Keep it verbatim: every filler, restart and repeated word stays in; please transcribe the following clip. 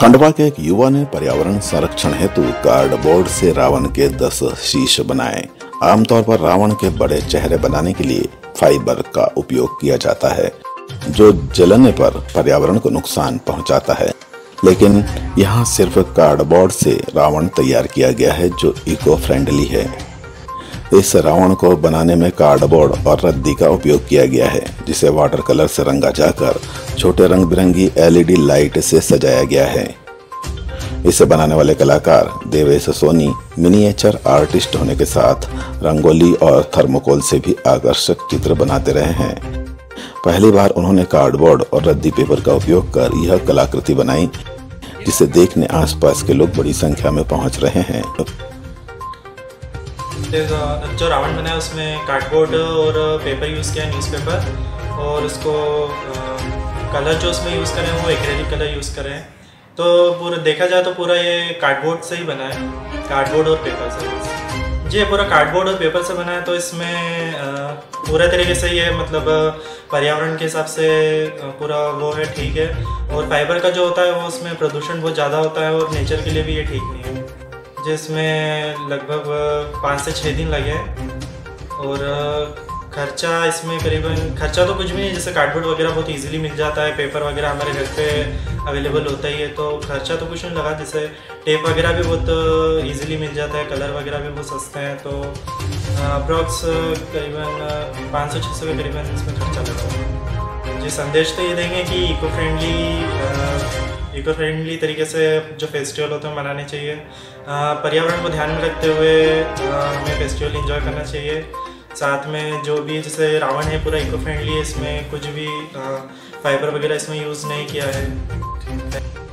खंडवा के एक युवा ने पर्यावरण संरक्षण हेतु कार्डबोर्ड से रावण के दस शीश बनाए। आमतौर पर रावण के बड़े चेहरे बनाने के लिए फाइबर का उपयोग किया जाता है, जो जलने पर पर्यावरण को नुकसान पहुंचाता है। लेकिन यहाँ सिर्फ कार्डबोर्ड से रावण तैयार किया गया है, जो इको फ्रेंडली है। इस रावण को बनाने में कार्डबोर्ड और रद्दी का उपयोग किया गया है, जिसे वाटर कलर से रंगा जाकर छोटे रंग बिरंगी एलईडी लाइट से सजाया गया है। इसे बनाने वाले कलाकार देवेश सोनी मिनिएचर आर्टिस्ट होने के साथ रंगोली और थर्मोकोल से भी आकर्षक चित्र बनाते रहे हैं। पहली बार उन्होंने कार्डबोर्ड और रद्दी पेपर का उपयोग कर यह कलाकृति बनाई, जिसे देखने आसपास के लोग बड़ी संख्या में पहुंच रहे हैं। जो रावण बनाया उसमें कार्डबोर्ड और पेपर यूज़ किया, न्यूज़पेपर, और उसको कलर जो उसमें यूज़ करें वो एक्रेलिक कलर यूज़ करें। तो पूरा देखा जाए तो पूरा ये कार्डबोर्ड से ही बना है, कार्डबोर्ड और पेपर से। जी पूरा कार्डबोर्ड और पेपर से बना है, तो इसमें पूरा तरीके से ये मतलब पर्यावरण के हिसाब से पूरा वो है, ठीक है। और फाइबर का जो होता है वो उसमें प्रदूषण बहुत ज़्यादा होता है और नेचर के लिए भी ये ठीक नहीं है। जिसमें लगभग पाँच से छः दिन लगे और खर्चा इसमें करीबन खर्चा तो कुछ भी नहीं, जैसे कार्डबोर्ड वगैरह बहुत इजीली मिल जाता है, पेपर वगैरह हमारे घर पे अवेलेबल होता ही है, तो खर्चा तो कुछ नहीं लगा। जैसे टेप वगैरह भी बहुत इजीली मिल जाता है, कलर वगैरह भी बहुत सस्ते हैं, तो अप्रॉक्स करीबन पाँच सौ छः सौ के करीबन इसमें खर्चा लगा। जी संदेश तो ये देंगे कि इको फ्रेंडली इको फ्रेंडली तरीके से जो फेस्टिवल होते हैं मनाने चाहिए। पर्यावरण को ध्यान में रखते हुए हमें फेस्टिवल एंजॉय करना चाहिए। साथ में जो भी जैसे रावण है पूरा इको फ्रेंडली है, इसमें कुछ भी फाइबर वगैरह इसमें यूज़ नहीं किया है।